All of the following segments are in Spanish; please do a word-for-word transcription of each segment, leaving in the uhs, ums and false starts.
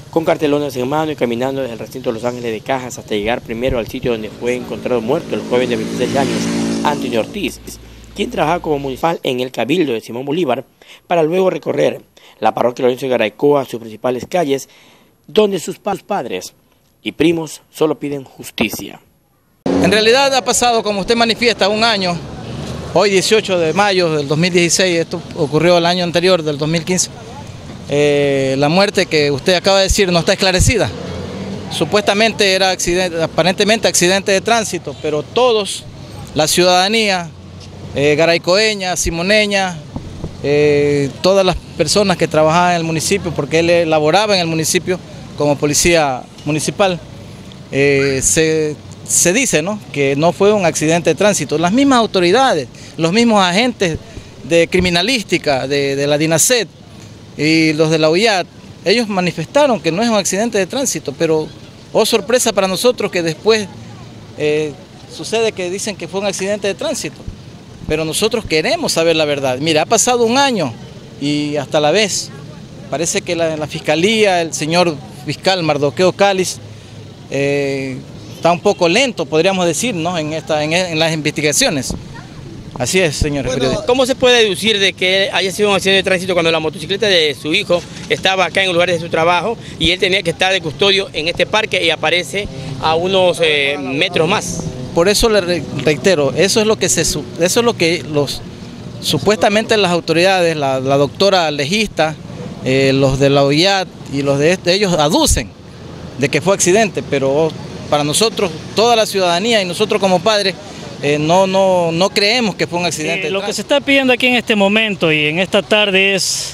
con cartelones en mano y caminando desde el recinto de Los Ángeles de Cajas hasta llegar primero al sitio donde fue encontrado muerto el joven de veintiséis años, Antonio Ortiz, quien trabajaba como municipal en el Cabildo de Simón Bolívar, para luego recorrer la parroquia Lorenzo de Garaycoa, sus principales calles, donde sus padres y primos solo piden justicia. En realidad ha pasado, como usted manifiesta, un año, hoy dieciocho de mayo del dos mil dieciséis, esto ocurrió el año anterior, del dos mil quince. Eh, la muerte que usted acaba de decir no está esclarecida. Supuestamente era accidente, aparentemente accidente de tránsito, pero todos, la ciudadanía, eh, garaycoeña, simoneña, eh, todas las personas que trabajaban en el municipio, porque él laboraba en el municipio como policía municipal, eh, se, se dice, ¿no?, que no fue un accidente de tránsito. Las mismas autoridades, los mismos agentes de criminalística de, de la DINASET y los de la U I A T, ellos manifestaron que no es un accidente de tránsito, pero oh sorpresa para nosotros que después eh, sucede que dicen que fue un accidente de tránsito, pero nosotros queremos saber la verdad. Mira, ha pasado un año y hasta la vez parece que la, la Fiscalía, el señor fiscal Mardoqueo Cáliz, eh, está un poco lento, podríamos decir, ¿no?, en, esta, en, en las investigaciones. Así es, señores bueno, periodistas. ¿Cómo se puede deducir de que haya sido un accidente de tránsito cuando la motocicleta de su hijo estaba acá en el lugar de su trabajo y él tenía que estar de custodio en este parque y aparece a unos eh, metros más? Por eso le reitero, eso es lo que se, eso es lo que los supuestamente las autoridades, la, la doctora legista, eh, los de la U I A T y los de este, ellos aducen de que fue accidente, pero para nosotros, toda la ciudadanía y nosotros como padres, Eh, no, no, no creemos que fue un accidente. Eh, lo que se está pidiendo aquí en este momento y en esta tarde es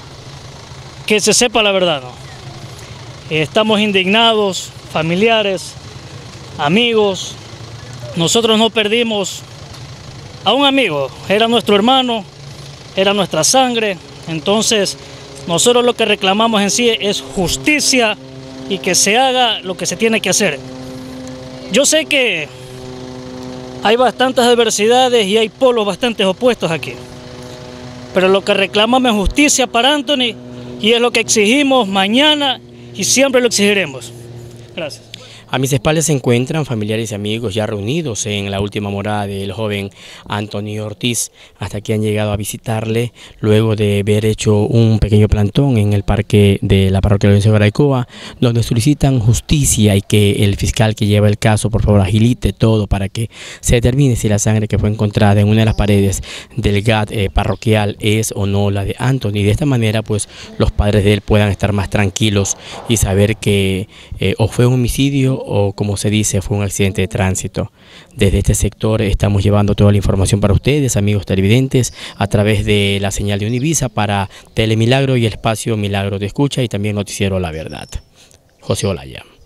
que se sepa la verdad, ¿no? Eh, estamos indignados, familiares, amigos. Nosotros no perdimos a un amigo, era nuestro hermano, era nuestra sangre. Entonces nosotros lo que reclamamos en sí es justicia y que se haga lo que se tiene que hacer. Yo sé que hay bastantes adversidades y hay polos bastante opuestos aquí, pero lo que reclamamos es justicia para Anthony y es lo que exigimos mañana y siempre lo exigiremos. Gracias. A mis espaldas se encuentran familiares y amigos ya reunidos en la última morada del joven Antonio Ortiz. Hasta aquí han llegado a visitarle luego de haber hecho un pequeño plantón en el parque de la parroquia Lorenzo de Garaycoa, donde solicitan justicia y que el fiscal que lleva el caso por favor agilite todo para que se determine si la sangre que fue encontrada en una de las paredes del G A T eh, parroquial es o no la de Anthony. De esta manera pues los padres de él puedan estar más tranquilos y saber que eh, o fue un homicidio o, como se dice, fue un accidente de tránsito. Desde este sector estamos llevando toda la información para ustedes, amigos televidentes, a través de la señal de Univisa para Telemilagro y el espacio Milagro de Escucha y también Noticiero La Verdad. José Olaya.